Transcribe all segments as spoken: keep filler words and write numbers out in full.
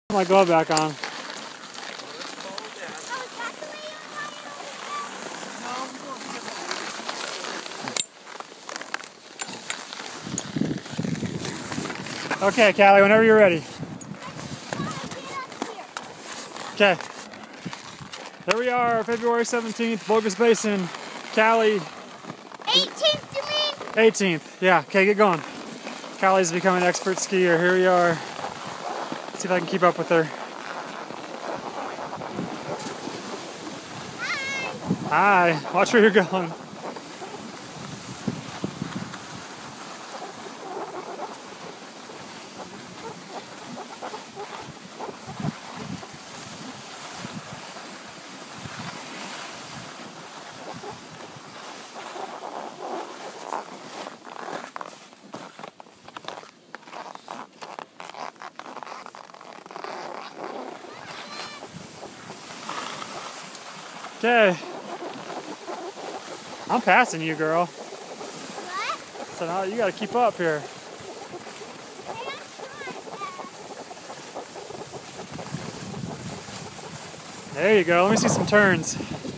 Put my glove back on. Okay, Callie, whenever you're ready. Okay. There we are, February seventeenth, Bogus Basin, Callie. eighteenth, you mean? eighteenth, yeah. Okay, get going. Callie's becoming an expert skier. Here we are. Let's see if I can keep up with her. Hi. Hi. Watch where you're going. Okay. I'm passing you, girl. What? So now you gotta keep up here. There you go. Let me see some turns.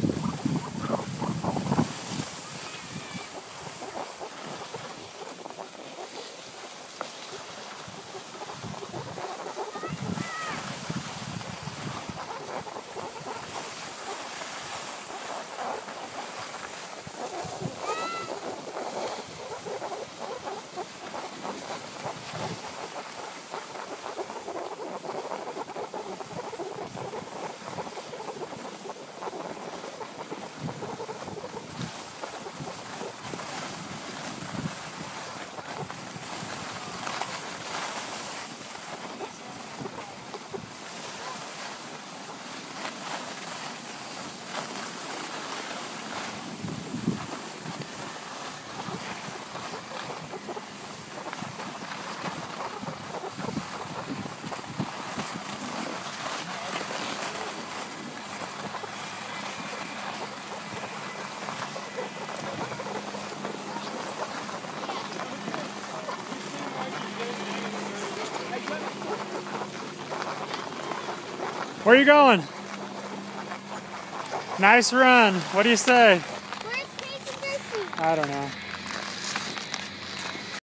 Where are you going? Nice run. What do you say? Where's Casey Gracie? I don't know.